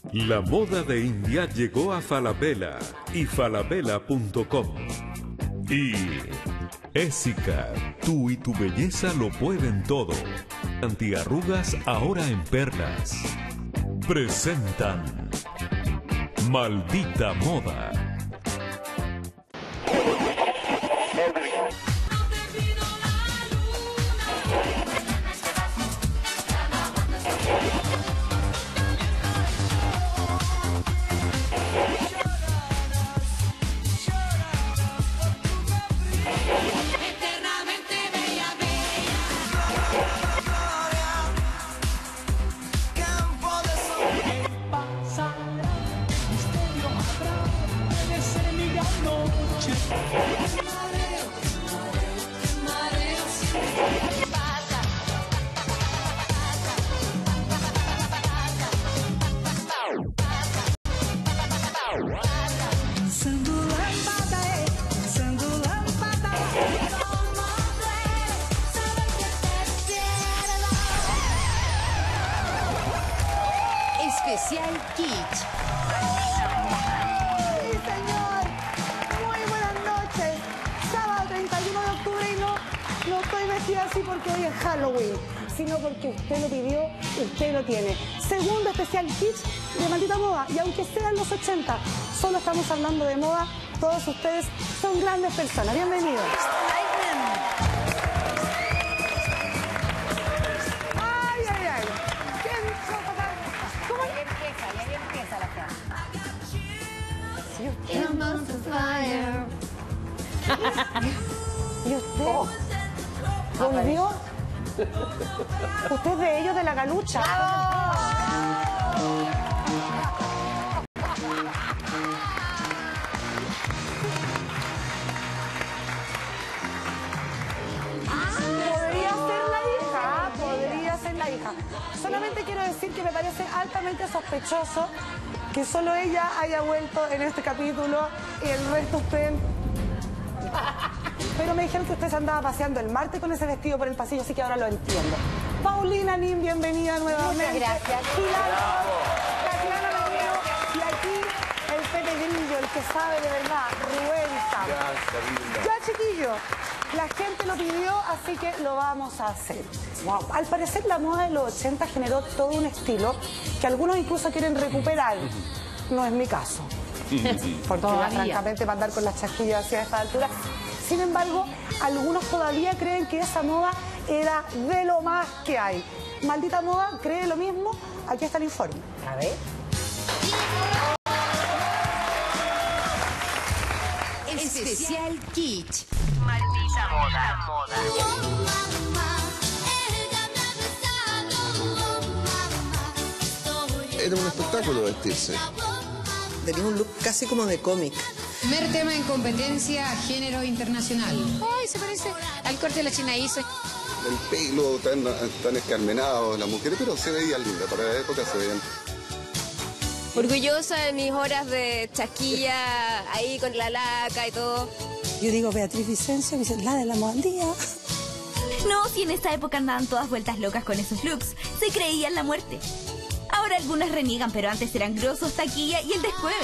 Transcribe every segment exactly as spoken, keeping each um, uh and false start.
La moda de India llegó a Falabella y falabella punto com. Y Ésica, tú y tu belleza lo pueden todo. Antiarrugas ahora en perlas. Presentan Maldita Moda. Especial Kitsch. Sí, señor. Muy buenas noches. Sábado treinta y uno de octubre y no, no estoy vestida así porque hoy es Halloween, sino porque usted lo pidió, usted lo tiene. Segundo especial Kitsch de Maldita Moda. Y aunque sean los ochenta, solo estamos hablando de moda. Todos ustedes son grandes personas. Bienvenidos. ¿Y usted? Oh. ¿Volvió? ¿Usted es de ellos de la galucha? Podría ser la hija, podría ser la hija. Solamente quiero decir que me parece altamente sospechoso que solo ella haya vuelto en este capítulo y el resto estén... Pero me dijeron que usted se andaba paseando el martes con ese vestido por el pasillo, así que ahora lo entiendo. Paulina Nin, bienvenida nuevamente. Muchas gracias. Tatiana Menino, y aquí el Pepe Grillo, el que sabe de verdad, Rubén Sam. Ya, chiquillo, la gente lo pidió, así que lo vamos a hacer. Wow. Al parecer la moda de los ochenta generó todo un estilo que algunos incluso quieren recuperar. No es mi caso. Porque ya, francamente, para andar con las chasquillas hacia esta altura. Sin embargo, algunos todavía creen que esa moda era de lo más que hay. Maldita Moda cree lo mismo. Aquí está el informe. A ver. Especial Kitsch. Maldita Moda. Era un espectáculo vestirse. Tenía un look casi como de cómic. Primer tema en competencia, género internacional. Ay, se parece al corte de la China hizo. El pelo tan, tan escarmenado, las mujeres, pero se veían lindas, para la época se veían. Orgullosa de mis horas de chasquilla, ahí con la laca y todo. Yo digo Beatriz Vicencio, la de la modandía. No, si en esa época andaban todas vueltas locas con esos looks, se creían la muerte. Ahora algunas reniegan, pero antes eran grosos, taquilla y el descueve.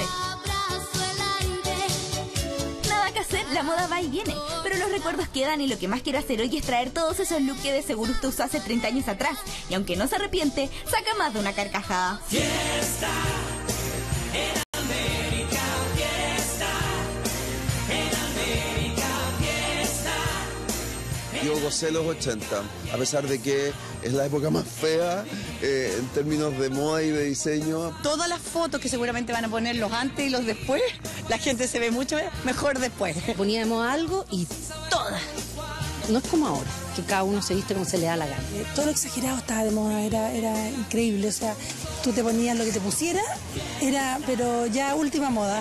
Nada que hacer, la moda va y viene, pero los recuerdos quedan y lo que más quiero hacer hoy es traer todos esos looks que de seguro usted usó hace treinta años atrás. Y aunque no se arrepiente, saca más de una carcajada. Fiesta en América, fiesta en América, fiesta. Yo gocé los ochenta, a pesar de que es la época más fea eh, en términos de moda y de diseño. Todas las fotos que seguramente van a poner los antes y los después, la gente se ve mucho mejor después. Poníamos algo y todas. No es como ahora, que cada uno se viste como se le da la gana. Eh, todo lo exagerado estaba de moda, era, era increíble. O sea, tú te ponías lo que te pusiera, era, pero ya última moda.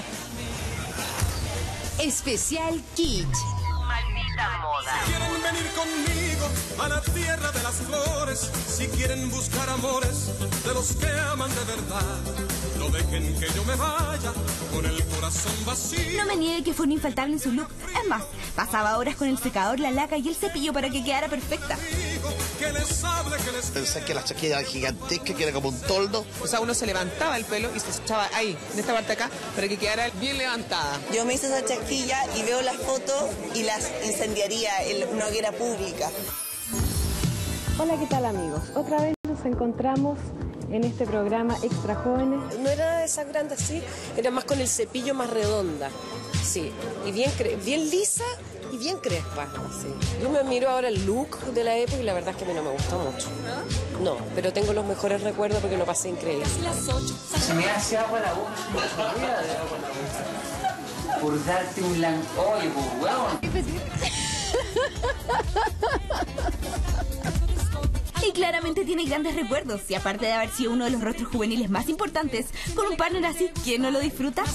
Especial Kitsch. Maldita Moda. Si quieren venir conmigo a la tierra de las flores, si quieren buscar amores de los que aman de verdad, no dejen que yo me vaya con el corazón vacío. No me niegue que fue un infaltable en su look. Es más, pasaba horas con el secador, la laca y el cepillo para que quedara perfecta. que les hable, que les... Pensé que la chaquilla era gigantesca, que era como un toldo. O sea, uno se levantaba el pelo y se echaba ahí, en esta parte acá, para que quedara bien levantada. Yo me hice esa chaquilla y veo las fotos y las incendiaría en una hoguera pública. Hola, ¿qué tal, amigos? Otra vez nos encontramos en este programa Extra Jóvenes. No era de esas grandes así, era más con el cepillo más redonda, sí, y bien, cre bien lisa y bien crespa, sí. Yo me miro ahora el look de la época y la verdad es que a mí no me gusta mucho. No, pero tengo los mejores recuerdos porque lo pasé increíble. Se me hace agua la boca, por darte un lancoyo, por huevón. Y claramente tiene grandes recuerdos, y aparte de haber sido uno de los rostros juveniles más importantes, con un partner así, ¿quién no lo disfruta?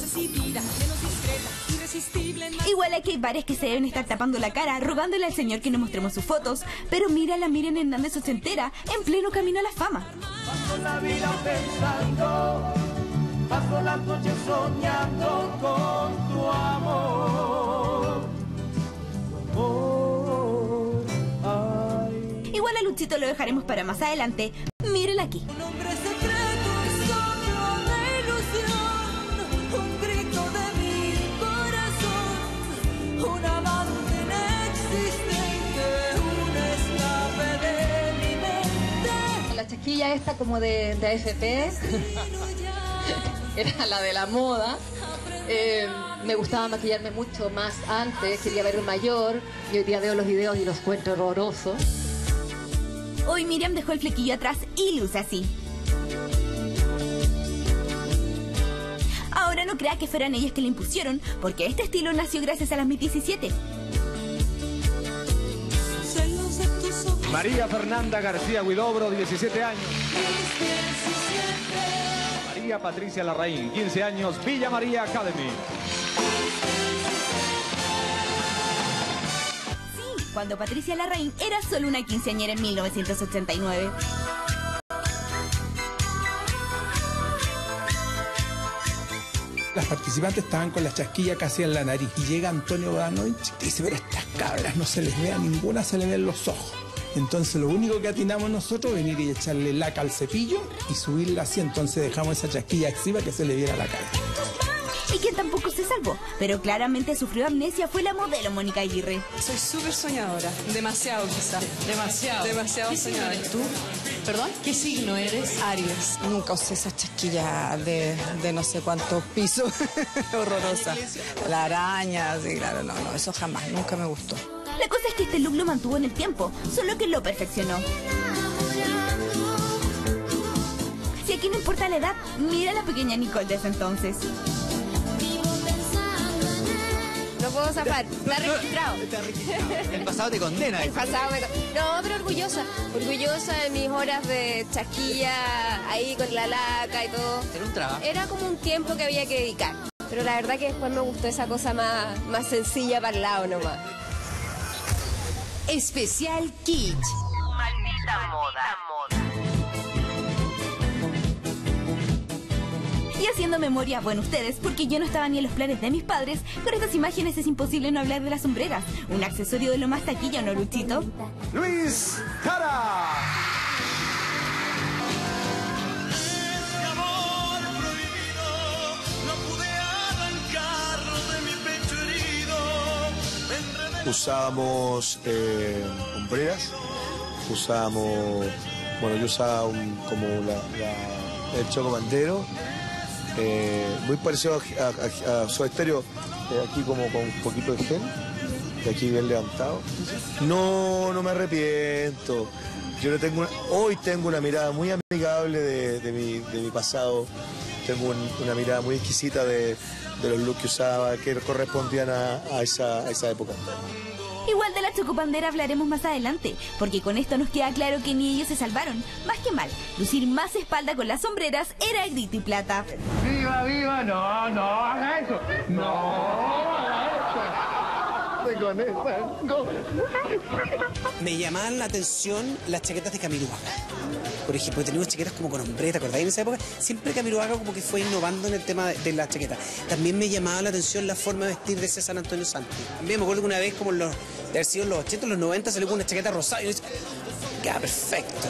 Igual aquí hay bares que se deben estar tapando la cara, rogándole al señor que nos mostremos sus fotos, pero mira la Miriam Hernández ochentera, en pleno camino a la fama. Paso la vida pensando, paso las noches soñando con tu amor. Tu amor, ay. Igual a Luchito lo dejaremos para más adelante. Mírenla aquí. Un hombre secreto, un sueño de ilusión, un grito de mi corazón, un amante inexistente, un escape de mi mente. La chaquilla esta como de, de A F P era la de la moda. Eh, me gustaba maquillarme mucho más antes, quería verme mayor, y hoy día veo los videos y los encuentro horrorosos. Hoy Miriam dejó el flequillo atrás y luce así. Ahora no crea que fueran ellos que le impusieron, porque este estilo nació gracias a las Miss diecisiete. María Fernanda García Huidobro, diecisiete años. María Patricia Larraín, quince años, Villa María Academy. Cuando Patricia Larraín era solo una quinceañera en mil novecientos ochenta y nueve. Las participantes estaban con la chasquilla casi en la nariz y llega Antonio Bodanovich y dice, pero estas cabras no se les ve a ninguna, se les ven los ojos. Entonces lo único que atinamos nosotros es venir y echarle laca al cepillo y subirla así, entonces dejamos esa chasquilla activa que se le viera la cara. Y quien tampoco se salvó, pero claramente sufrió amnesia, fue la modelo Mónica Aguirre. Soy súper soñadora, demasiado quizás. Demasiado. Demasiado ¿Qué soñadora. signo eres tú? ¿Perdón? ¿Qué signo eres? Aries. Nunca usé esa chasquilla de, de no sé cuántos pisos. Horrorosa. La araña, sí, claro, no, no, eso jamás, nunca me gustó. La cosa es que este look lo mantuvo en el tiempo, solo que lo perfeccionó. Si aquí no importa la edad, mira a la pequeña Nicole de ese entonces. No puedo zafar, está registrado. Está registrado. El pasado te condena. El pasado me... No, pero orgullosa. Orgullosa de mis horas de chasquilla, ahí con la laca y todo. Era un trabajo. Era como un tiempo que había que dedicar. Pero la verdad que después me gustó esa cosa más, más sencilla para el lado nomás. Especial Kitsch. Maldita moda. Y haciendo memoria, bueno, ustedes, porque yo no estaba ni en los planes de mis padres, con estas imágenes es imposible no hablar de las sombreras. Un accesorio de lo más taquilla, ¿no, Luchito? Luis Jara. Este amor prohibido no pude arrancarlo de mi pecho herido. Usábamos eh, hombreras, usábamos, bueno, yo usaba un, como la, la, el choco bandero. Eh, muy parecido a, a, a, a Soda Stereo, eh, aquí como con un poquito de gel, de aquí bien levantado. No, no me arrepiento. Yo no tengo una, hoy tengo una mirada muy amigable de, de, mi, de mi pasado. Tengo un, una mirada muy exquisita de, de los looks que usaba, que correspondían a, a, esa, a esa época. Igual de la chocopandera hablaremos más adelante, porque con esto nos queda claro que ni ellos se salvaron. Más que mal, lucir más espalda con las sombreras era grito y plata. ¡Viva, viva! No, no, haga eso. No, haga eso. Con esa, no. Me llamaban la atención las chaquetas de Camiroaga. Por ejemplo, teníamos chaquetas como con hombre, ¿te acordás? En esa época siempre Camiroaga como que fue innovando en el tema de, de la chaqueta. También me llamaba la atención la forma de vestir de César Antonio Santi. También me acuerdo que una vez como en los, de haber sido en los ochenta, los noventa, salió con una chaqueta rosada y yo decía, queda perfecto.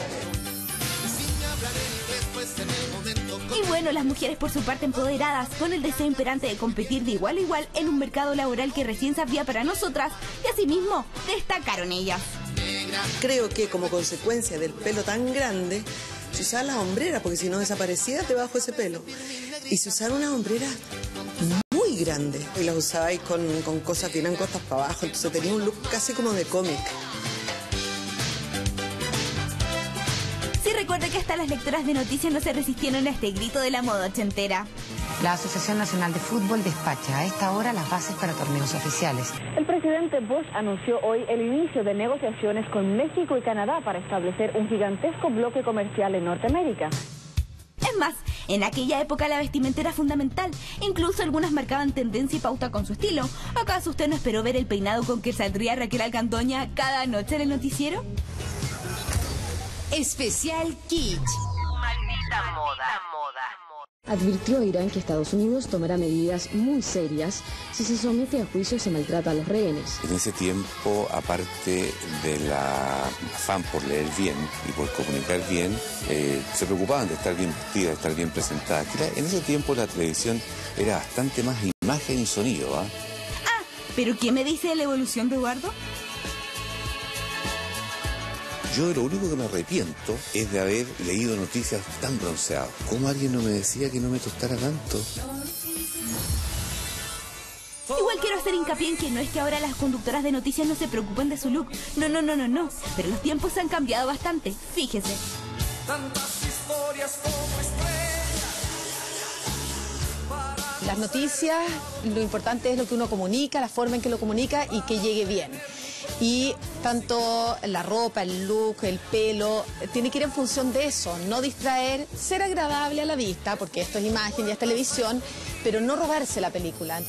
Y bueno, las mujeres por su parte empoderadas, con el deseo imperante de competir de igual a igual en un mercado laboral que recién se abría para nosotras, y asimismo destacaron ellas. Creo que como consecuencia del pelo tan grande, se usaban las hombreras, porque si no desaparecía debajo de ese pelo. Y se usaron unas hombreras muy grandes. Y las usabais con, con cosas bien angotas para abajo, entonces tenía un look casi como de cómic. Sí, recuerda que hasta las lectoras de noticias no se resistieron a este grito de la moda ochentera. La Asociación Nacional de Fútbol despacha a esta hora las bases para torneos oficiales. El presidente Bush anunció hoy el inicio de negociaciones con México y Canadá para establecer un gigantesco bloque comercial en Norteamérica. Es más, en aquella época la vestimenta era fundamental. Incluso algunas marcaban tendencia y pauta con su estilo. ¿Acaso usted no esperó ver el peinado con que saldría Raquel Alcandoña cada noche en el noticiero? Especial Kitsch. Maldita moda. Advirtió a Irán que Estados Unidos tomará medidas muy serias si se somete a juicio y se maltrata a los rehenes. En ese tiempo, aparte de la afán por leer bien y por comunicar bien, eh, se preocupaban de estar bien vestidas, de estar bien presentadas. En ese tiempo la televisión era bastante más imagen y sonido. ¿eh? Ah, ¿pero qué me dice de la evolución de Eduardo? Yo lo único que me arrepiento es de haber leído noticias tan bronceadas. ¿Cómo alguien no me decía que no me tostara tanto? Igual quiero hacer hincapié en que no es que ahora las conductoras de noticias no se preocupen de su look. No, no, no, no, no. Pero los tiempos han cambiado bastante. Fíjese. Tantas historias como estrellas. Las noticias, lo importante es lo que uno comunica, la forma en que lo comunica y que llegue bien. Y tanto la ropa, el look, el pelo, tiene que ir en función de eso, no distraer, ser agradable a la vista, porque esto es imagen y es televisión, pero no robarse la película.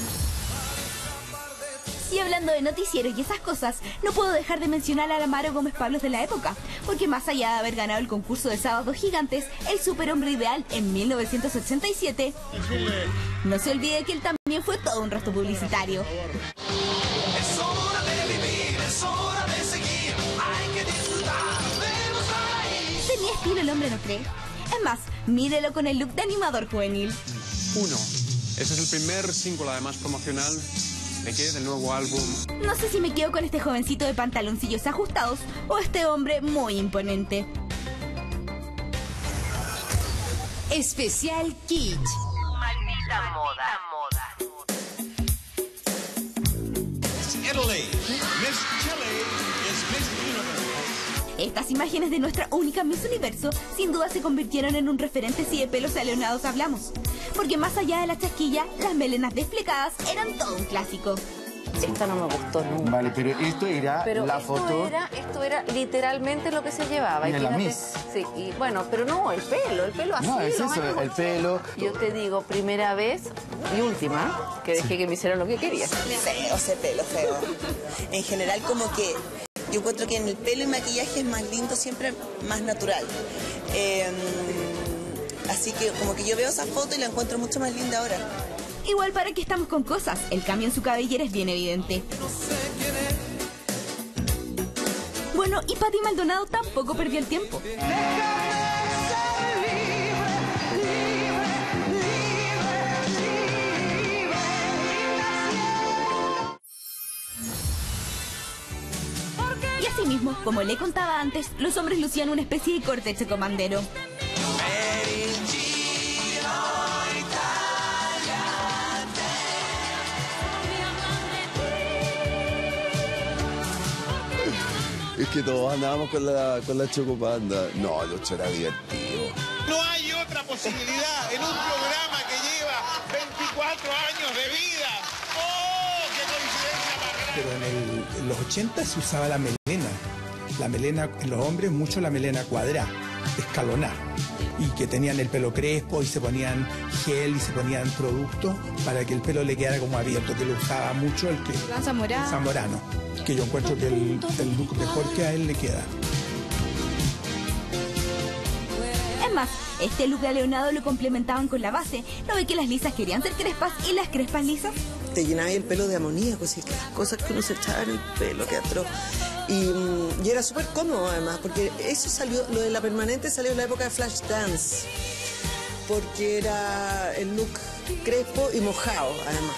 Y hablando de noticieros y esas cosas, no puedo dejar de mencionar a Amaro Gómez Pablos de la época, porque más allá de haber ganado el concurso de Sábados Gigantes, el superhombre ideal en mil novecientos ochenta y siete, no se olvide que él también fue todo un rostro publicitario. Es hora de vivir, es hora de seguir, hay que disfrutar, debemos ahí. Tenía estilo el hombre, ¿no cree? Es más, mírelo con el look de animador juvenil. Uno. Ese es el primer single, además promocional, ¿de qué? Del nuevo álbum. No sé si me quedo con este jovencito de pantaloncillos ajustados o este hombre muy imponente. Especial Kitsch. Maldita moda. Italy. Miss Chile is Miss Universe. Estas imágenes de nuestra única Miss Universo sin duda se convirtieron en un referente si de pelos aleonados hablamos. Porque más allá de la chasquilla, las melenas desplicadas eran todo un clásico. Esta no me gustó nunca. Vale, pero esto era pero la esto foto... Era, esto era literalmente lo que se llevaba. De y la fíjate, Miss. Sí, y bueno, pero no, el pelo, el pelo así. No, es lo eso, más el pelo... Yo te digo, primera vez y última, que dejé sí. que me hicieran lo que quería. Feo ese pelo, feo. En general, como que yo encuentro que en el pelo y maquillaje es más lindo, siempre más natural. Eh, así que como que yo veo esa foto y la encuentro mucho más linda ahora. Igual para que estamos con cosas, el cambio en su cabellera es bien evidente. Bueno, y Pati Maldonado tampoco perdió el tiempo. Y asimismo, como le contaba antes, los hombres lucían una especie de corte chocomandero. Es que todos andábamos con la, con la chocopanda. No, el ocho era divertido. No hay otra posibilidad en un programa que lleva veinticuatro años de vida. ¡Oh, qué coincidencia más grande! Pero en, el, en los ochenta se usaba la melena. La melena, en los hombres, mucho la melena cuadrada, escalonada. Y que tenían el pelo crespo y se ponían gel y se ponían productos para que el pelo le quedara como abierto, que lo usaba mucho el que... Zamorano. Zamorano. Que yo encuentro que el, el look mejor que a él le queda. Es más, este look de Leonardo lo complementaban con la base. ¿No ve que las lisas querían ser crespas y las crespas lisas? Te llenaba el pelo de amoníaco, así que las cosas que uno se echaba en el pelo, que atroz. Y, y era súper cómodo además, porque eso salió, lo de la permanente salió en la época de Flashdance, porque era el look crespo y mojado además.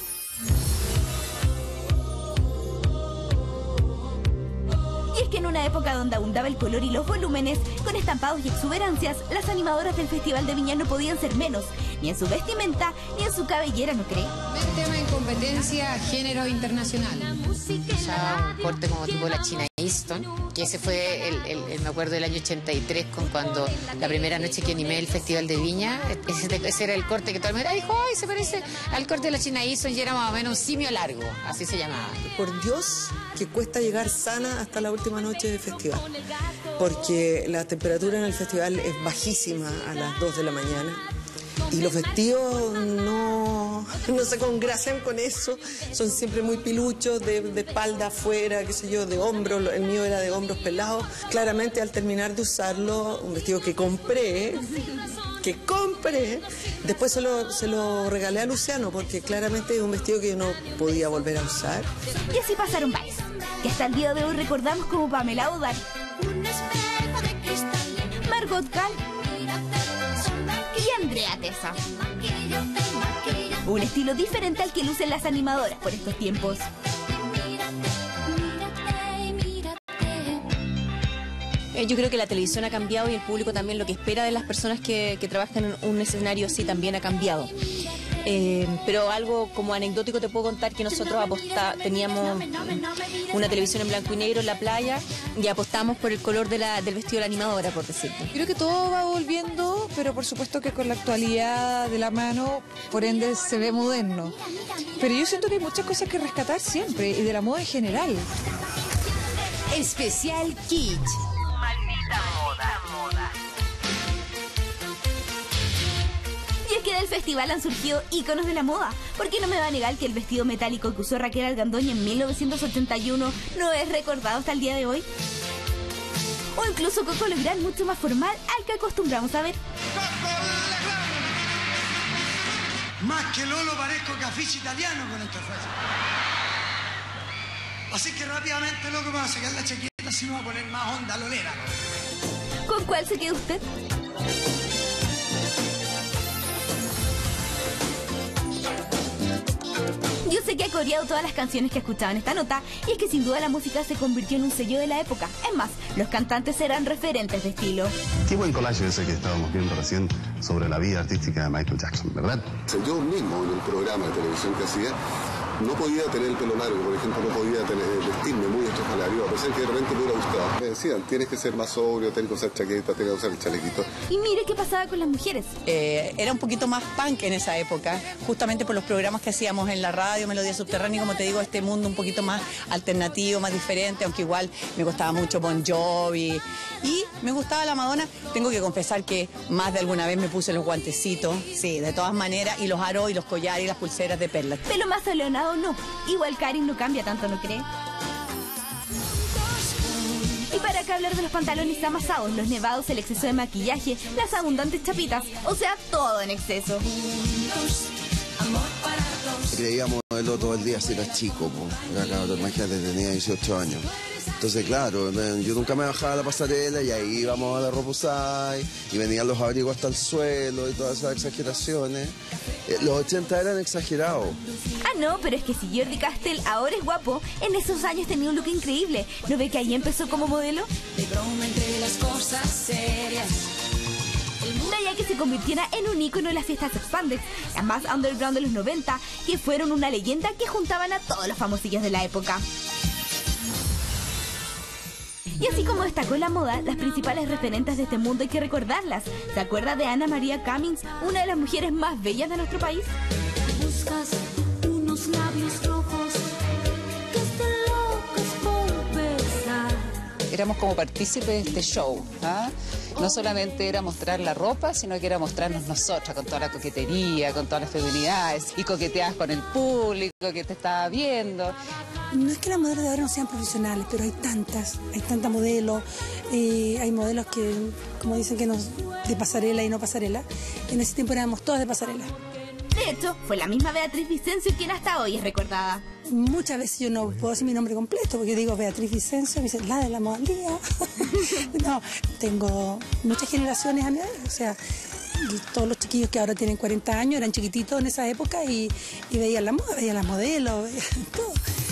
Y es que en una época donde abundaba el color y los volúmenes, con estampados y exuberancias, las animadoras del Festival de Viña no podían ser menos, ni en su vestimenta, ni en su cabellera, ¿no cree? Tema en competencia, género internacional. Ya un corte como tipo la China Easton, que ese fue, el, el, el, me acuerdo del año ochenta y tres, con cuando la primera noche que animé el Festival de Viña, ese, ese era el corte que todo el mundo dijo, ¡ay, se parece al corte de la China Easton! Y era más o menos un simio largo, así se llamaba. Por Dios, que cuesta llegar sana hasta la última noche del festival, porque la temperatura en el festival es bajísima a las dos de la mañana. Y los vestidos no, no se congracian con eso, son siempre muy piluchos, de, de espalda afuera, qué sé yo, de hombros, el mío era de hombros pelados. Claramente al terminar de usarlo, un vestido que compré, que compré, después se lo, se lo regalé a Luciano, porque claramente es un vestido que yo no podía volver a usar. Y así pasaron varios, que hasta el día de hoy recordamos como Pamela Odar, Margot Gal y Andrea Tessa. Un estilo diferente al que lucen las animadoras por estos tiempos. Yo creo que la televisión ha cambiado y el público también, lo que espera de las personas que, que trabajan en un escenario así también ha cambiado. Eh, pero algo como anecdótico te puedo contar que nosotros apostá, teníamos una televisión en blanco y negro en la playa y apostamos por el color de la, del vestido de la animadora, por decirte. Creo que todo va volviendo, pero por supuesto que con la actualidad de la mano, por ende se ve moderno. Pero yo siento que hay muchas cosas que rescatar siempre y de la moda en general. Especial Kitsch. Maldita moda, moda. Y es que del festival han surgido íconos de la moda. ¿Por qué no me va a negar que el vestido metálico que usó Raquel Argandoña en mil novecientos ochenta y uno no es recordado hasta el día de hoy? O incluso Coco Legrand, mucho más formal al que acostumbramos a ver. Más que Lolo parezco cafiche italiano con esta frase. Así que rápidamente, loco, me va a sacar la chaqueta si me va a poner más onda lolera. ¿Con cuál se queda usted? Yo sé que ha coreado todas las canciones que escuchaba en esta nota, y es que sin duda la música se convirtió en un sello de la época. Es más, los cantantes eran referentes de estilo. Qué buen collage ese que estábamos viendo recién sobre la vida artística de Michael Jackson, ¿verdad? Yo mismo en el programa de televisión que hacía, no podía tener el pelo largo, por ejemplo, no podía tener, vestirme muy estrafalario, a pesar que de repente me hubiera gustado. Me decían, tienes que ser más sobrio, tienes que usar chaqueta, tienes que usar el chalequito. Y mire qué pasaba con las mujeres. Eh, era un poquito más punk en esa época, justamente por los programas que hacíamos en la radio, Melodía Subterránea, y como te digo, este mundo un poquito más alternativo, más diferente, aunque igual me gustaba mucho Bon Jovi y me gustaba la Madonna. Tengo que confesar que más de alguna vez me puse los guantecitos, sí, de todas maneras, y los aros y los collares y las pulseras de perlas. Pelo más soleonado no, igual Karin no cambia tanto, ¿no cree? Y para acá hablar de los pantalones amasados, los nevados, el exceso de maquillaje, las abundantes chapitas, o sea, todo en exceso. Creía modelo todo el día, si era chico, pues. Era, imagínate, tenía dieciocho años. Entonces, claro, yo nunca me bajaba a la pasarela y ahí íbamos a la ropa usada y venían los abrigos hasta el suelo y todas esas exageraciones. Los ochenta eran exagerados. Ah, no, pero es que si Jordi Castell ahora es guapo, en esos años tenía un look increíble. ¿No ve que ahí empezó como modelo? De broma entre las cosas serias. De allá que se convirtiera en un ícono de las fiestas expandes, las más underground de los noventa, que fueron una leyenda que juntaban a todos los famosillos de la época. Y así como destacó la moda, las principales referentes de este mundo hay que recordarlas. ¿Se acuerda de Anna María Cummings, una de las mujeres más bellas de nuestro país? Buscas unos labios rojos que estén locos por besar. Éramos como partícipes de este show, ¿ah? No solamente era mostrar la ropa, sino que era mostrarnos nosotras, con toda la coquetería, con todas las feminidades, y coqueteabas con el público que te estaba viendo. No es que las modelos de ahora no sean profesionales, pero hay tantas, hay tantas modelos, eh, hay modelos que, como dicen, que nos de pasarela y no pasarela. En ese tiempo éramos todas de pasarela. De hecho, fue la misma Beatriz Vicencio quien hasta hoy es recordada. Muchas veces yo no puedo decir mi nombre completo, porque yo digo Beatriz Vicencio, me dicen, la de la moda al día. No, tengo muchas generaciones a mi edad, o sea, todos los chiquillos que ahora tienen cuarenta años eran chiquititos en esa época y, y veían la moda, veían las modelos, veían todo.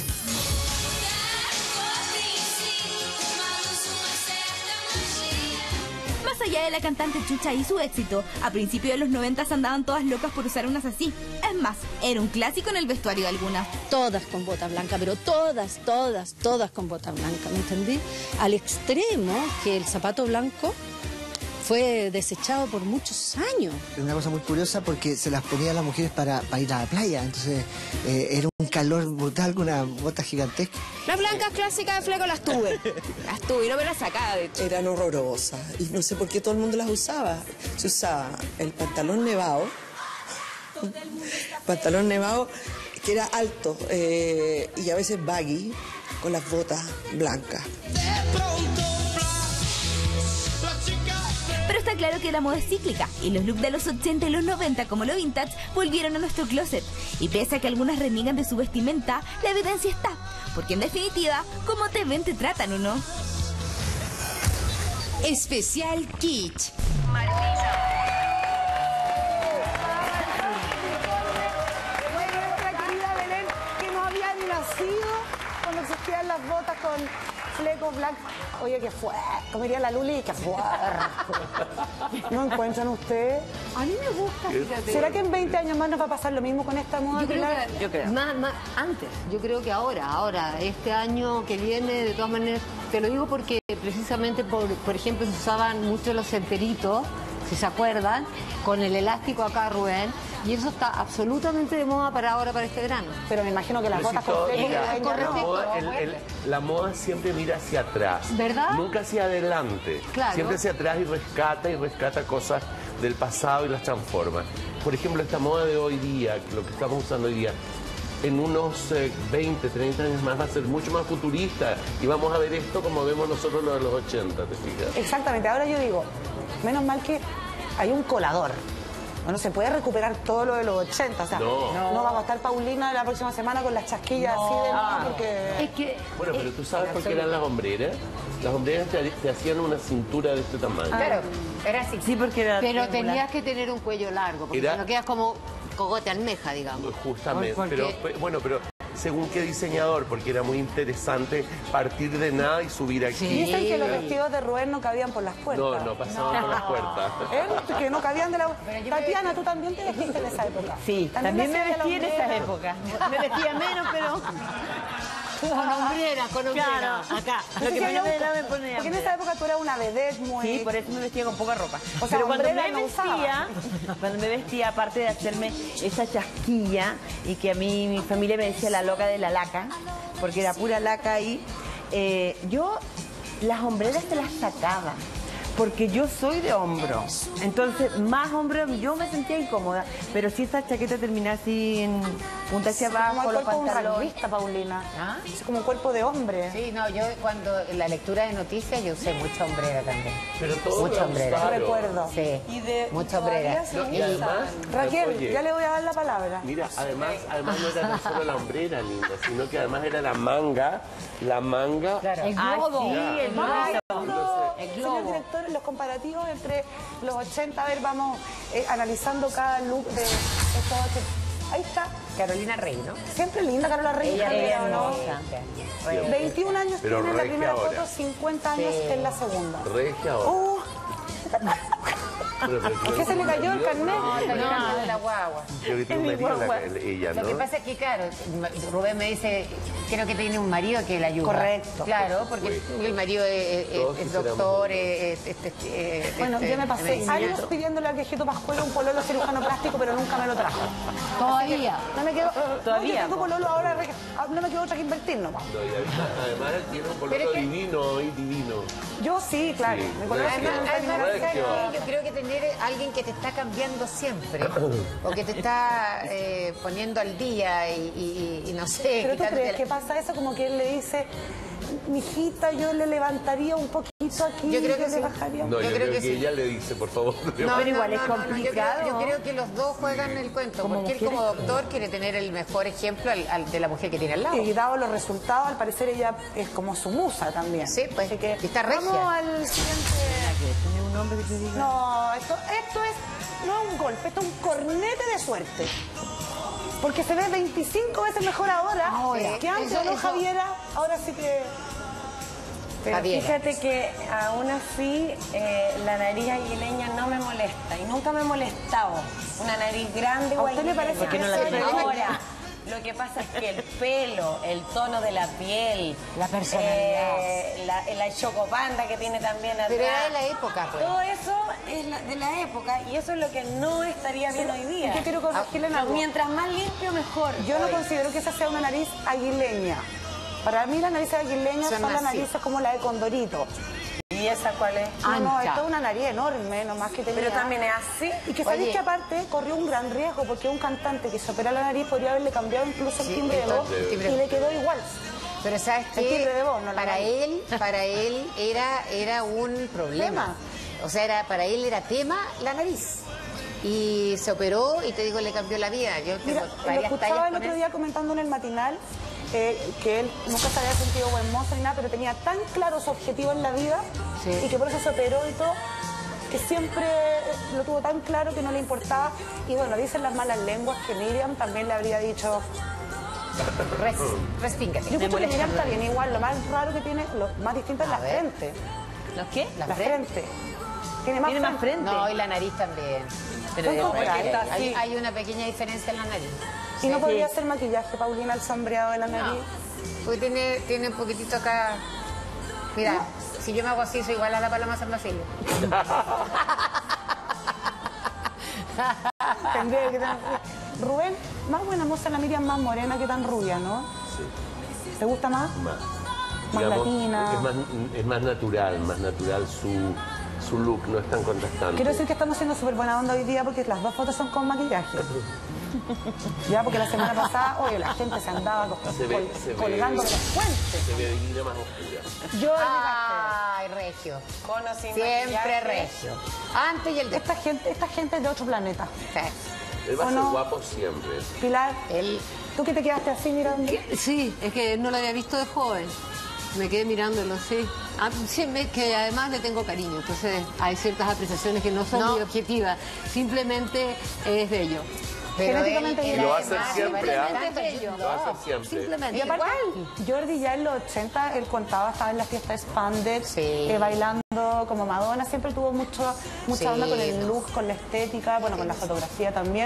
Más allá de la cantante Chucha y su éxito, a principios de los noventas andaban todas locas por usar unas así. Es más, era un clásico en el vestuario de algunas. Todas con bota blanca, pero todas, todas, todas con bota blanca, ¿me entendí? Al extremo que el zapato blanco fue desechado por muchos años. Es una cosa muy curiosa porque se las ponía las mujeres para, para ir a la playa, entonces eh, era un calor brutal con una bota gigantesca. Las blancas clásicas de fleco las tuve. Las tuve y no me las sacaba, de hecho. Eran horrorosas y no sé por qué todo el mundo las usaba. Se usaba el pantalón nevado, pantalón nevado que era alto eh, y a veces baggy con las botas blancas. Pero está claro que la moda es cíclica y los looks de los ochenta y los noventa, como lo vintage, volvieron a nuestro closet. Y pese a que algunas reniegan de su vestimenta, la evidencia está. Porque en definitiva, como te ven, te tratan, ¿o no? Especial Kitsch. Nuestra querida Belén, que no había ni nacido cuando existían las botas con flecos blancos. Oye, qué fuerte, como diría la Luli, qué fuerte. ¿No encuentran ustedes? A mí me gusta, fíjate. ¿Será que en veinte años más nos va a pasar lo mismo con esta moda? Yo creo que, yo creo. Más, más antes, yo creo que ahora, ahora, este año que viene, de todas maneras, te lo digo porque precisamente, por, por ejemplo, se usaban mucho los enteritos, si se acuerdan, con el elástico acá, Rubén, y eso está absolutamente de moda para ahora, para este verano. Pero me imagino que las Pero botas si todo- con flecos... mira, con la, flecos- moda, el- el- la moda siempre mira hacia atrás. ¿Verdad? Nunca hacia adelante. Claro. Siempre hacia atrás y rescata y rescata cosas del pasado y las transforma. Por ejemplo, esta moda de hoy día, lo que estamos usando hoy día, en unos eh, veinte, treinta años más va a ser mucho más futurista y vamos a ver esto como vemos nosotros lo de los ochenta, ¿te fijas? Exactamente, ahora yo digo, menos mal que hay un colador. Bueno, se puede recuperar todo lo de los ochenta, o sea, No. no, vamos a estar Paulina la próxima semana con las chasquillas así de moda porque... Es que... Bueno, pero tú sabes por qué eran las hombreras. Las hombreras te, te hacían una cintura de este tamaño. Claro, era así. Sí, porque era Pero triangular. tenías que tener un cuello largo, porque Era- si no quedas como cogote almeja, digamos. Justamente, Porque- pero pues, bueno, pero según qué diseñador, porque era muy interesante partir de nada y subir aquí. Dicen que los vestidos de Rubén no cabían por las puertas. No, no pasaban por las puertas. ¿Eh? Que no cabían de la... Tatiana, ¿tú también te vestiste en esa época? Sí, también me hacías la vestí en esa hombrera. época. Me vestía menos, pero... Con hombreras, con hombreras. Claro, acá. Lo que me me ponía. Porque en esa época tú eras una vedette muy... Sí, por eso me vestía con poca ropa. O sea, Pero cuando me hombrera no vestía, usaba. cuando me vestía, aparte de hacerme esa chasquilla, y que a mí mi familia me decía la loca de la laca, porque era pura laca ahí, eh, yo las hombreras se las sacaba. Porque yo soy de hombro, entonces más hombro yo me sentía incómoda, pero si esa chaqueta terminaba así en punta hacia abajo, Como el los cuerpo de un pantalones. rugbyista, Paulina. ¿Ah? Es como un cuerpo de hombre. Sí, no, yo cuando en la lectura de noticias yo usé mucha hombrera también. Pero todo Mucha lo hombrera. usaron. Recuerdo. Sí, Y de, mucha todavía hombrera. se No, y usa. además, Raquel, oye, ya le voy a dar la palabra. Mira, además, además no era tan solo la hombrera, linda, sino que además era la manga, la manga. El Ah, globo. sí, el Ay, globo. no. El Señor globo. director, los comparativos entre los ochenta, a ver, vamos eh, analizando cada look de estos ochenta. Ahí está. Carolina Rey, ¿no? Siempre linda Carola Rey. Ella Javier, es ¿o no? hermosa. veintiún años Pero tiene en la regia primera ahora. foto, cincuenta años Sí. en la segunda. Regia ahora. Uh, Pero, pero, ¿por qué se le cayó el carnet? No, está llorando de la guagua. Yo que tengo un marido, la- ella, Lo que ¿no? pasa es que, claro, Rubén me dice, creo que tiene un marido que le ayuda. Correcto. Claro, porque el marido es, es- Todos es quisiéramos doctor, uno. es, es- es- es- Bueno, este, yo me pasé medicina. años pidiéndole al viejito Pascuero un pololo cirujano plástico, pero nunca me lo trajo. Todavía. No me quedó... Todavía. No, yo tengo pololo ahora, ah, no me quedó otra que invertir nomás. No, y además, además él tiene un Pero color es que- divino y divino. Yo sí, claro. Sí, Mi pololo regio. cirujano Además, nunca me ¿sabes Regio. qué? Yo creo que tener alguien que te está cambiando siempre, o que te está eh, poniendo al día y, y- y no sé. ¿Pero tú quitándote crees la- que pasa eso? Como que él le dice, mijita, yo le levantaría un poquito aquí, Yo creo que le sí. bajaría. No, yo, Yo creo, creo que, que sí. ella le dice, por favor. No, pero no, igual es no, no, no, yo creo- complicado. Yo creo, que los dos juegan el cuento, Como porque él mujeres, como doctor quiere tener el mejor ejemplo al- al- de la mujer que tiene al lado. Y dado los resultados, al parecer ella es como su musa también. Sí, pues, Así que y está regia. vamos al siguiente. ¿Tiene un nombre que te diga? No, esto, esto es, no es un golpe, esto es un cornete de suerte. Porque se ve veinticinco veces mejor ahora, Ahora. que antes, Eso- ¿no, eso- Javiera? Ahora sí que... Pero Javiera. fíjate que aún así eh, la nariz aguileña no me molesta y nunca me ha molestado. Una nariz grande ¿A o usted le parece aguileña. que no la Pero tiene? ahora, lo que pasa es que el pelo, el tono de la piel, La personalidad. eh, la, la chocopanda que tiene también atrás. Pero era de la época, pues. Todo eso es la- de la época y eso es lo que no estaría bien hoy día. Yo quiero corregirle en Ah, algo. Mientras más limpio, mejor. Yo no hoy. considero que esa sea una nariz aguileña. Para mí las narices aguileñas Son son, las así. narices como la de Condorito. ¿Y esa cuál es? No, no, Ancha. esto es una nariz enorme, nomás que tenía. Pero también es así. Y que sabéis Oye. que aparte corrió un gran riesgo, porque un cantante que se opera la nariz podría haberle cambiado incluso el Sí, timbre de el voz timbre. y le quedó igual. Pero ¿sabes El qué? timbre de voz, no la para nariz. él, para él era, era un problema. Tema. O sea, era, para él era tema la nariz. Y se operó y te digo, le cambió la vida. Yo tengo Mira, lo varias escuchaba tallas el con otro él. día comentando en el matinal eh, que él nunca se había sentido buen mozo ni nada, pero tenía tan claro su objetivo en la vida Sí. y que por eso se operó y todo, que siempre eh, lo tuvo tan claro que no le importaba. Y bueno, dicen las malas lenguas que Miriam también le habría dicho... Res, respíngate. Yo Me creo que molesta Miriam está mucho. bien igual, lo más raro que tiene, lo más distinto es A la ver. frente. ¿Los qué? La, La frente. Tiene más Tiene más frente. frente. No, y la nariz también. Pero ¿Tú de- encontrás? porque está Hay, así. hay una pequeña diferencia en la nariz. Y no Sí. podría hacer maquillaje, Paulina, el sombreado de la nariz. Porque tiene, tiene un poquitito acá. Mira, si yo me hago así, soy igual a la Paloma San Basilio. Tendría que tener... Rubén, más buena moza la Miriam, más morena que tan rubia, ¿no? Sí, ¿Te gusta más? más. Más latina. Es más, es más natural, más natural su, su look, no es tan contrastante. Quiero decir que estamos siendo súper buena onda hoy día porque las dos fotos son con maquillaje. Ya, porque la semana pasada, oye, la gente se andaba co- se ve, col- se ve, colgando de los puentes. se ve divina más oscura. Yo, Ay, regio. Con o sin Siempre maquillaje. regio. Antes y el de... esta gente, esta gente es de otro planeta. Él va a ¿O ser no? guapo siempre. Pilar, Él... ¿tú que te quedaste así mirando? Sí, es que no lo había visto de joven. Me quedé mirándolo, sí. Ah, sí, me- que además le tengo cariño, entonces hay ciertas apreciaciones que no son No. muy objetivas, simplemente es bello. Pero Genéticamente él bien. Y era lo va a de hacer más, siempre, ¿ah? varias veces bello. Lo va a hacer siempre. Simplemente. Y aparte, Igual. Jordi ya en los ochenta, él contaba, estaba en la fiesta Spandex, Sí. eh, bailando como Madonna, siempre tuvo mucho, mucha Sí, onda con el no. look, con la estética, bueno, con la fotografía también.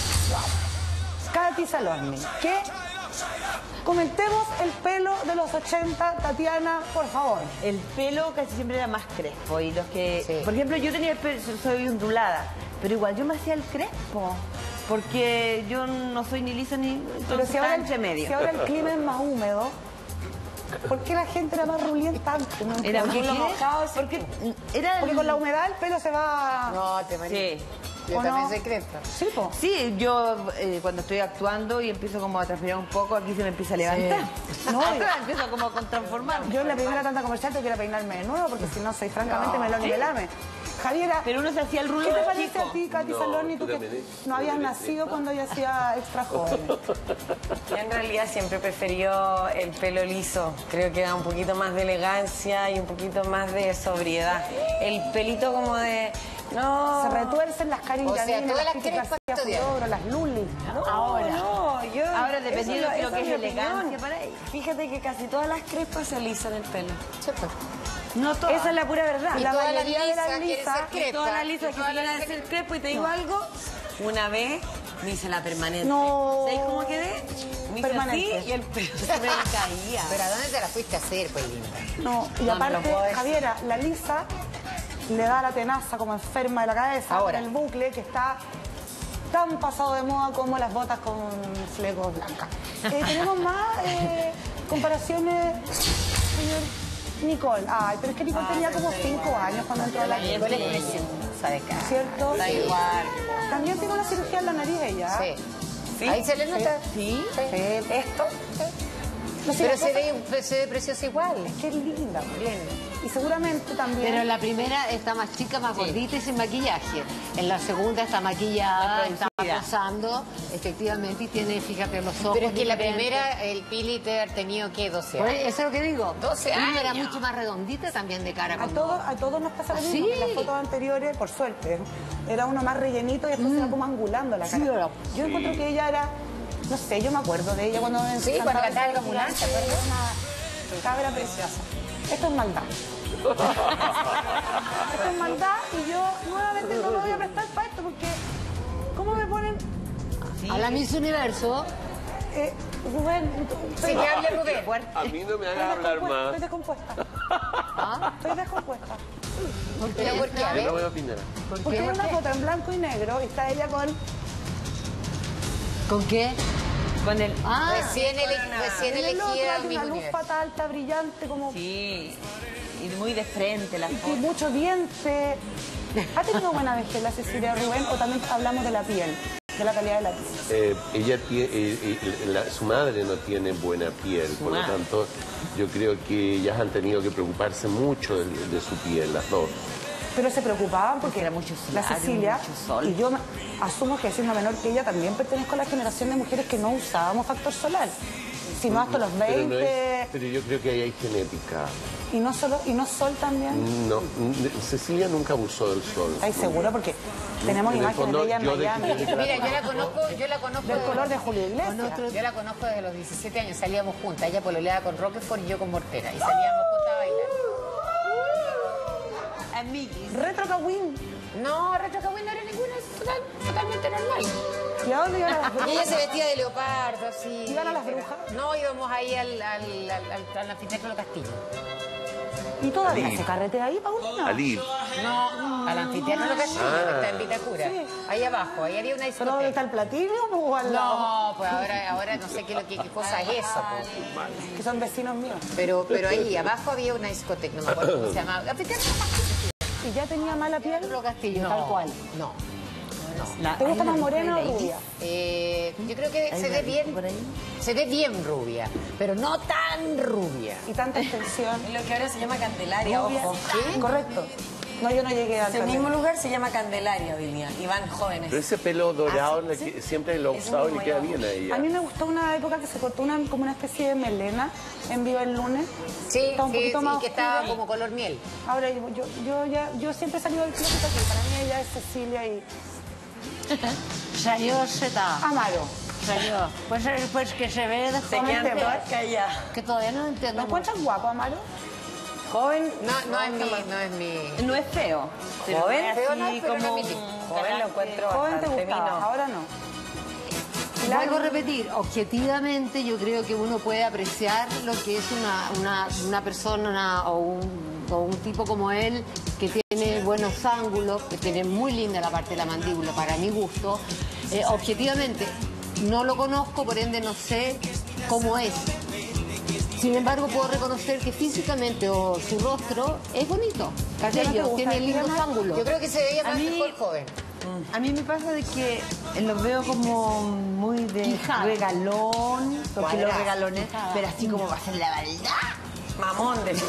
Katy Salorni, que comentemos el pelo de los ochenta, Tatiana, por favor. El pelo casi siempre era más crespo y los que... Sí. Por ejemplo, yo tenía el pelo, soy ondulada, pero igual yo me hacía el crespo, porque yo no soy ni lisa ni... Pero entonces si ahora, estaba entre medio. si ahora el clima es más húmedo, ¿por qué la gente era más rulienta antes? No Era entiendo. más mojado, porque era... Porque con la humedad el pelo se va... No, te maría. Sí. Yo ¿O también no? soy crespa. Sí, po. Sí, yo eh, cuando estoy actuando y empiezo como a transpirar un poco, aquí se me empieza a levantar. No, yo- empiezo como a transformarme. Yo en la primera tanda comercial tengo que ir a peinarme de nuevo porque si no soy francamente melón y ¿Sí? melame. Javiera, Pero uno se hacía el rulo ¿qué te más parece chico. a ti, Katy No, Salorni, tú tú que también eres- no habías tú también nacido eres cuando yo hacía extra joven? Yo en realidad siempre prefirió el pelo liso. Creo que da un poquito más de elegancia y un poquito más de sobriedad. El pelito como de... No. Se retuercen las Karin O sea, Janine, todas las las Titi crespas García estudiaron. Jodoro, las Luli. No, Ahora. no, yo... Ahora, dependiendo eso de lo esa que es mi elegancia opinión. para ella. Fíjate que casi todas las crespas se alisan el pelo. No todas. Esa es la pura verdad. Y la todas las mayoría de las lisas quieren lisas, ser crespa, y todas las y lisas que todas quieren las hacer cre- crespo. Y te digo algo, una vez me hice la permanente. No. ¿Sabes cómo quedé? Me hice Permanente. así y el pelo se me caía. Pero ¿a dónde te la fuiste a hacer, pues, linda? No, y No, no lo aparte, puedo decir. Javiera, la lisa le da la tenaza como enferma de la cabeza Ahora. con el bucle que está tan pasado de moda como las botas con flecos blancas. Eh, tenemos más eh, comparaciones, señor Nicole. Ay, pero es que Nicole tenía como cinco años cuando entró a la Nicole es preciosa de cara. ¿Cierto? Da Sí. igual. También tiene una cirugía en la nariz ella. Sí. Ahí se le nota. Sí. Sí. Esto. No sé, Pero la se cosa- ve, se ve preciosa igual. Es que es linda. Bien. Y seguramente también... Pero en la primera está más chica, más gordita y sin maquillaje. En la segunda está maquillada, está posando, efectivamente, y tiene, fíjate, los ojos. Pero es que la diferentes. primera, el Pili te ha tenido, ¿qué? doce Pues, años. eso es lo que digo. doce Ella años. era mucho más redondita también de cara. A cuando- todos, a todos nos pasa lo mismo, ¿Sí? que en las fotos anteriores, por suerte, era uno más rellenito y después se va como angulando la cara. Sí, ahora- Yo sí. encuentro que ella era, no sé, yo me acuerdo de ella cuando Sí, cuando cantaba el Gamulán, ¿te acuerdas? Una cabra preciosa. Esto es maldad. Esto es maldad y yo nuevamente no me voy a prestar para esto porque ¿cómo me ponen? A la Miss Universo. Eh, Rubén, Sí, que hable Rubén. A mí no me hagas Estoy hablar descompuesta, más. Estoy descompuesta. Estoy descompuesta. ¿Pero por qué? A Yo ver. no voy a opinar. Porque hay una foto en blanco y negro y está ella con... ¿Con qué? Con el Ah, recién, ele- recién en el otro elegida hay Miss una luz Universo. fatal, alta, brillante, como... Sí, y muy de frente la Y foto. mucho diente. ¿Ha tenido buena vejez la Cecilia Rubén o también hablamos de la piel, de la calidad de la piel? Eh, ella tiene, eh, eh, la- su madre no tiene buena piel, por lo madre. tanto yo creo que ellas han tenido que preocuparse mucho de, de su piel, las dos. Pero se preocupaban porque Era mucho la sol, Cecilia, mucho sol. y yo me- asumo que siendo menor que ella, también pertenezco a la generación de mujeres que no usábamos factor solar, sino hasta los Pero, no veinte, es- pero yo creo que ahí hay genética. y no solo y no sol también. No, n- Cecilia nunca abusó del sol. ¿Estáis seguros? Porque tenemos En el imágenes fondo, de ella en yo de- Miami. yo de- Mira, yo la conozco, yo la conozco Del de- color de Julio Iglesias. Yo la conozco desde los diecisiete años, salíamos juntas. Ella pololeaba con Roquefort y yo con Mortera. Y salíamos juntas a bailar. Amiguis. Retro Kawin. No, Retro Kawin no era ninguna, es total- totalmente normal. ¿Y a dónde iban las Y ella brujas? se vestía de leopardo, así. ¿Iban a las brujas? No, íbamos ahí al, al, al, al, al anfiteatro del Castillo. ¿Y todavía Ali. se carretea ahí, Paulina? Ali. No, al anfiteatro del Castillo, Ah. que está en Vitacura. Sí. Ahí abajo, ahí había una ¿Pero dónde está discoteca. el platino o al lado? No, pues ahora, ahora no sé qué, lo que, qué cosa es eso. Pues. Que son vecinos míos. Pero, pero ahí abajo había una discoteca, no me acuerdo cómo se llamaba. Anfiteatro del Castillo. ¿Y ya tenía mala piel? Lo Castillo, No. tal cual. No. La- ¿Te gusta hay más una morena o mujer de rubia? Eh, yo creo que ¿Hay se una ve disco bien, por ahí? se ve bien rubia, pero no tan rubia. Y tanta extensión. Lo que ahora se llama Candelaria, Rubia. ojo. Correcto. No, yo no llegué al Ese mismo lugar se llama Candelaria, Vilia, y van jóvenes. Pero ese pelo dorado Ah, sí, le sí. que- siempre lo ha Ese usado y mismo le queda yo. bien a ella. A mí me gustó una época que se cortó una, como una especie de melena en Viva el Lunes. Sí, Está un sí, poquito sí, más que estaba oscura. como color miel. Ahora yo, yo, yo ya, yo siempre he salido del closet aquí. Para mí ella es Cecilia y Sayoseta. Amaro. Sayo. Pues, eh, pues que se ve de Se joven. quedan que- todas calladas. Que todavía no ¿Lo entiendo. encuentras guapo, Amaro? Joven, No, no es mi, no es mi. No es feo. pero Joven, es feo no así es, pero no como es mi tipo. joven lo encuentro Joven te bastante gustaba, vino. ahora no. Vuelvo a repetir, objetivamente yo creo que uno puede apreciar lo que es una, una, una persona una- o, un, o un tipo como él que tiene buenos ángulos, que tiene muy linda la parte de la mandíbula para mi gusto. Eh, objetivamente no lo conozco, por ende no sé cómo es. Sin embargo, puedo reconocer que físicamente o su rostro es bonito. ¿Cachai? ¿Ya no te gusta? Tiene lindos ¿Ya no? ángulos. Yo creo que se veía A más mí- mejor joven. A mí me pasa de que los veo como muy de Quijada. regalón, porque los Cuadrada. regalones, pero así como va a ser la maldad. Mamón de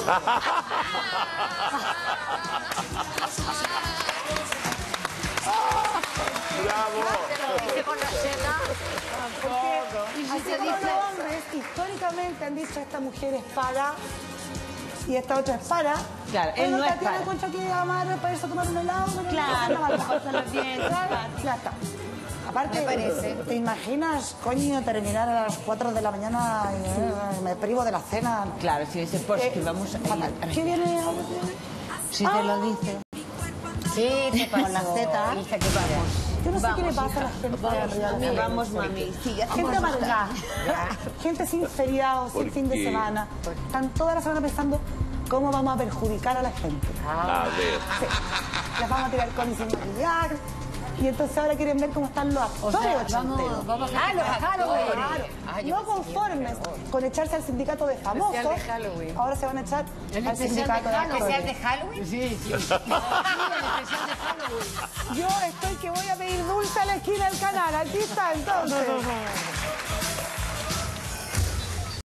Y si se dice hombres, históricamente han dicho esta mujer es para y esta otra es para. Claro, Pero él no es Tatiana para. encuentra que Amaro es para irse a tomar un helado. pero Claro, no, no, no, cortarse los dientes, Claro, ya está. Aparte, Me parece. ¿te imaginas, coño, terminar a las cuatro de la mañana y eh, me privo de la cena? Claro, si dice, pues Eh, que vamos a ir fatal. a- ¿Qué viene? Si te lo dice. Sí, te pasó. Con la Z. Hija, ¿qué vamos? Yo no sé qué le Vamos, pasa a la hija, gente de vamos, arriba de mami, la vamos, mami, sigue, Gente vamos. amargada, gente sin feriados, sin ¿Por fin de qué? semana. Están toda la semana pensando cómo vamos a perjudicar a la gente. A ver. Sí. Las vamos a tirar con y sin maquillar. Y entonces ahora quieren ver cómo están los actores ochenteros. vamos, vamos a Ah, los actores. Claro. Ah, yo No conformes con echarse al sindicato de famosos, Especial de Halloween. ahora se van a echar ¿El al especial sindicato de de Halloween? ¿Especial actores. de Halloween? Sí, sí. Yo estoy que voy a pedir dulce a la esquina del canal. Aquí está entonces.